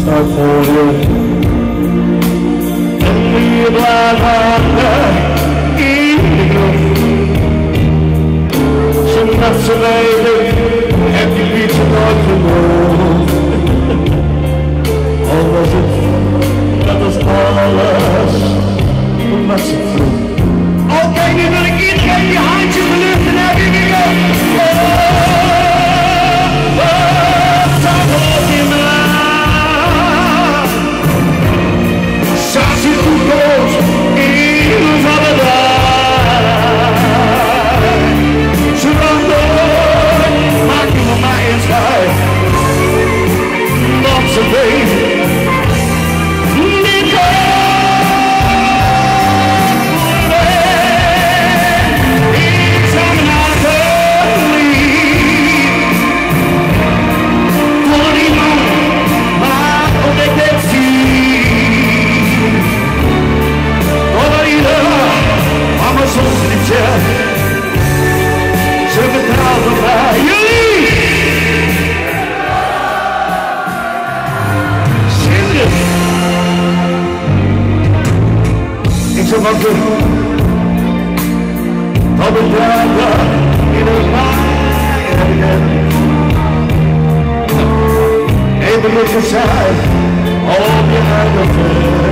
start for you. And we blind on the eagle. So not so late, happy beach of North the world. All was it, that was all us, who must have flew. Okay, you're gonna get behind you for this and have you go. Able to look aside, all behind the fence.